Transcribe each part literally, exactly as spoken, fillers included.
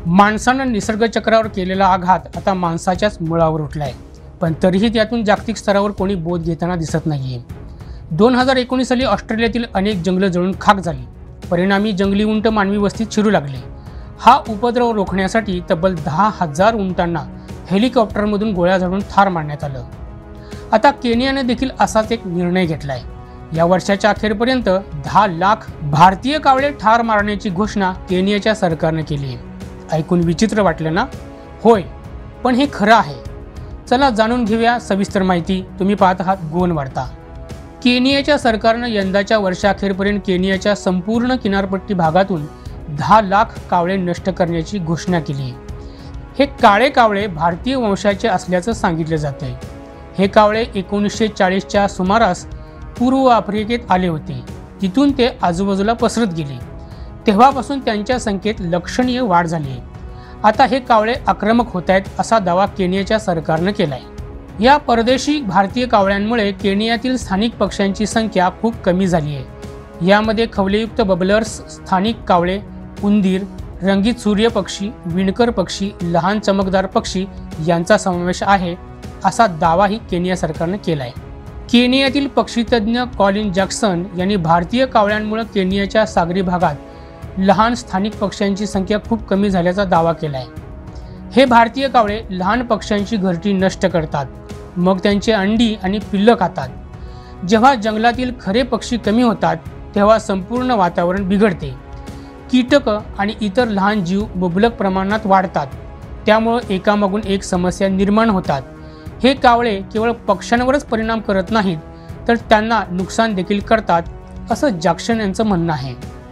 माणसानं निसर्ग चक्रावर केलेला आघात आता माणसाच्याच मुळावर उठलाय, पण तरीही त्यातून जागतिक स्तरावर कोणी बोध घेताना दिसत नाहीये। दोन हजार एकोणीस साली ऑस्ट्रेलियातील अनेक जंगलं जळून खाक झाली। परिणामी जंगली उंट मानवी वस्तीत शिरू लागले। हा उपद्रव रोखण्यासाठी तब्बल दहा हजार उंटांना हेलिकॉप्टरमधून गोळ्या झाडून ठार मारण्यात आलं। आता केनियाने देखील असाच एक निर्णय घेतलाय। या वर्षाच्या अखेरपर्यंत दहा लाख भारतीय कावळे ठार मारण्याची घोषणा केनियाच्या सरकारने केली आहे। ऐकून विचित्र वाटलं ना? होय, पण हे खरं आहे। चला जाणून घेऊया सविस्तर माहिती। तुम्ही पाहत आहात गोवन वार्ता। केनियाच्या सरकारने यंदाच्या वर्षाखेरपर्यंत केनियाच्या संपूर्ण किनारपट्टी भागातून दहा लाख कावळे नष्ट करण्याची घोषणा केली आहे। हे काळे कावळे भारतीय वंशाचे असल्याचं सांगितलं जातंय। हे कावळे एकोणीसशे चाळीसच्या सुमारास पूर्व आफ्रिकेत आले होते। तिथून ते आजूबाजूला पसरत गेले। तेव्हापासून त्यांच्या संख्येत लक्षणीय वाढ झाली आहे। आता हे कावळे आक्रमक होत आहेत असा दावा केनियाच्या सरकारने केलाय। या परदेशी भारतीय कावळ्यांमुळे केनियातील स्थानिक पक्ष्यांची संख्या खूप कमी झाली आहे। यामध्ये खवलेयुक्त बबलर्स, स्थानिक कावळे, उंदीर, रंगीत सूर्य पक्षी, विणकर पक्षी, लहान चमकदार पक्षी यांचा समावेश आहे असा दावाही केनिया सरकारने केलाय। केनियातील पक्षीतज्ञ कॉलिन जॅक्सन यांनी भारतीय कावळ्यांमुळे केनियाच्या सागरी भागात लहान स्थानिक पक्ष्यांची संख्या खूप कमी झाल्याचा दावा केलाय। हे भारतीय कावळे लहान पक्ष्यांची घरटी नष्ट करतात, मग त्यांची अंडी आणि पिल्लं खातात। जेव्हा जंगलातील खरे पक्षी कमी होतात तेव्हा संपूर्ण वातावरण बिघडते। कीटक आणि इतर लहान जीव मुबलक प्रमाणात वाढतात, त्यामुळे एकामागून एक समस्या निर्माण होतात। हे कावळे केवळ पक्ष्यांवरच परिणाम करत नाहीत तर त्यांना नुकसान देखील करतात, असं जॅक्सन यांचं म्हणणं आहे।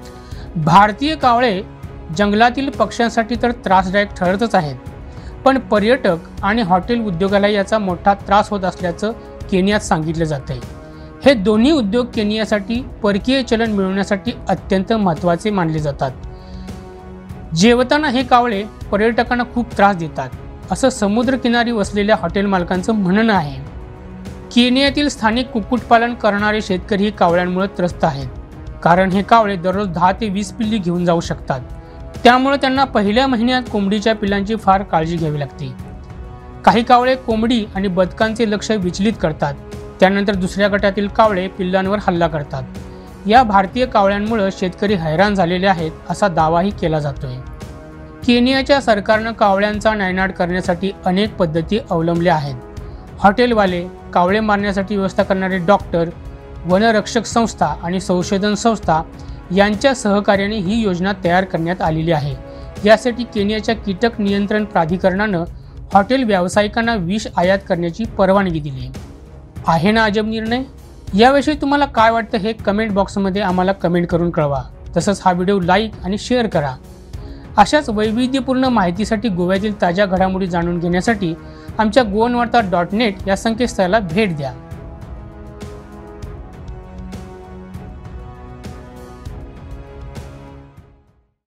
भारतीय कावळे जंगलातील पक्ष्यांसाठी तर त्रासदायक ठरतच आहेत, पण पर्यटक आणि हॉटेल उद्योगाला याचा मोठा त्रास होत असल्याचं केनियात सांगितलं जातंय। हे दोन्ही उद्योग केनियासाठी परकीय चलन मिळवण्यासाठी अत्यंत महत्त्वाचे मानले जातात। जेवताना हे कावळे पर्यटकांना खूप त्रास देतात, असं समुद्रकिनारी वसलेल्या हॉटेल मालकांचं म्हणणं आहे। केनियातील स्थानिक कुक्कुटपालन करणारे शेतकरी कावळ्यांमुळे त्रस्त आहेत, कारण हे कावळे दररोज दहा ते वीस पिल्ली घेऊन जाऊ शकतात। त्यामुळे त्यांना पहिल्या महिन्यात कोंबडीच्या पिल्लांची फार काळजी घ्यावी लागते। काही कावळे कोंबडी आणि बदकांचे लक्ष विचलित करतात, त्यानंतर दुसऱ्या गटातील कावळे पिल्लांवर हल्ला करतात। या भारतीय कावळ्यांमुळे शेतकरी हैराण झालेले आहेत असा दावाही केला जातोय। केनियाच्या सरकारनं कावळ्यांचा नायनाट करण्यासाठी अनेक पद्धती अवलंबल्या आहेत। हॉटेलवाले, कावळे मारण्यासाठी व्यवस्था करणारे डॉक्टर, वनरक्षक संस्था आणि संशोधन संस्था यांच्या सहकार्याने ही योजना तयार करण्यात आलेली आहे। यासाठी केनियाच्या कीटक नियंत्रण प्राधिकरणानं हॉटेल व्यावसायिकांना विष आयात करण्याची परवानगी दिली आहे ना अजब निर्णय? याविषयी तुम्हाला काय वाटतं हे कमेंट बॉक्समध्ये आम्हाला कमेंट करून कळवा। तसंच हा व्हिडिओ लाईक आणि शेअर करा। अशाच वैविध्यपूर्ण माहितीसाठी गोव्यातील ताज्या घडामोडी जाणून घेण्यासाठी आमच्या गोवन वार्ता डॉट नेट या संकेतस्थळाला भेट द्या।